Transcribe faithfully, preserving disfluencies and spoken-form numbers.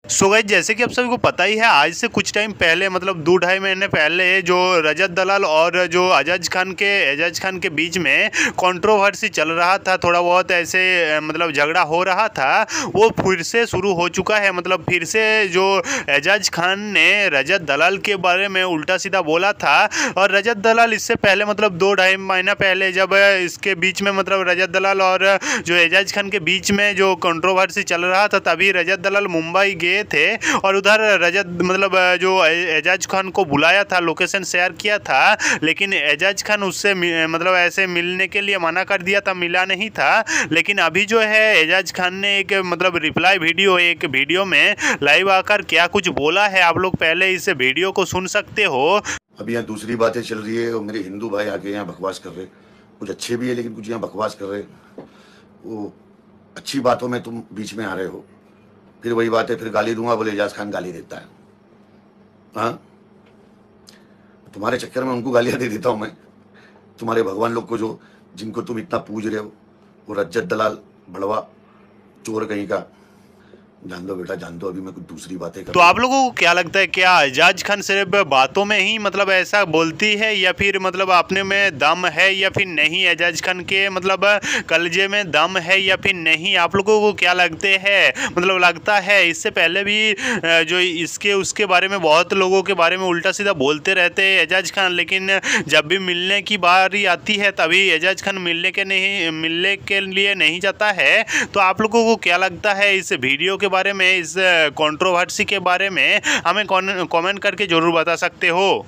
So guys, जैसे कि आप सभी को पता ही है, आज से कुछ टाइम पहले मतलब दो ढाई महीने पहले जो रजत दलाल और जो एजाज खान के एजाज खान के बीच में कंट्रोवर्सी चल रहा था, थोड़ा बहुत ऐसे मतलब झगड़ा हो रहा था, वो फिर से शुरू हो चुका है। मतलब फिर से जो एजाज खान ने रजत दलाल के बारे में उल्टा सीधा बोला था, और रजत दलाल इससे पहले मतलब दो ढाई महीना पहले जब इसके बीच में मतलब रजत दलाल और जो एजाज खान के बीच में जो कंट्रोवर्सी चल रहा था, तभी रजत दलाल मुंबई गए थे और उधर रजत मतलब जो एजाज खान को बुलाया था, लोकेशन शेयर किया था, लेकिन एजाज खान उससे मतलब ऐसे मिलने के लिए मना कर दिया था, मिला नहीं था। लेकिन अभी जो है एजाज खान ने एक मतलब रिप्लाई वीडियो एक वीडियो में लाइव आकर क्या कुछ बोला है, आप लोग पहले इस वीडियो को सुन सकते हो। अभी यहाँ दूसरी बातें चल रही है और मेरे हिंदू भाई आके यहाँ बकवास कर रहे, कुछ अच्छे भी है लेकिन कुछ यहाँ बकवास कर रहे। वो अच्छी बातों में तुम बीच में आ रहे हो, फिर वही बात है, फिर गाली दूंगा बोले एजाज खान गाली देता है। हाँ, तुम्हारे चक्कर में उनको गालियां दे देता हूं मैं, तुम्हारे भगवान लोग को, जो जिनको तुम इतना पूज रहे हो, वो रज्जत दलाल बड़वा चोर कहीं का। जान दो बेटा, जान दो, अभी मैं कुछ दूसरी बातें कर। तो आप लोगों को क्या लगता है, क्या एजाज खान सिर्फ बातों में ही मतलब ऐसा बोलती है, या फिर मतलब अपने में दम है या फिर नहीं, एजाज खान के मतलब कलजे में दम है या फिर नहीं? आप लोगों को क्या लगते हैं, मतलब लगता है इससे पहले भी जो इसके उसके बारे में बहुत लोगों के बारे में उल्टा सीधा बोलते रहते हैं एजाज खान, लेकिन जब भी मिलने की बारी आती है तभी एजाज खान मिलने के नहीं मिलने के लिए नहीं जाता है। तो आप लोगों को क्या लगता है इस वीडियो के बारे में, इस कंट्रोवर्सी के बारे में? हमें कमेंट करके ज़रूर बता सकते हो।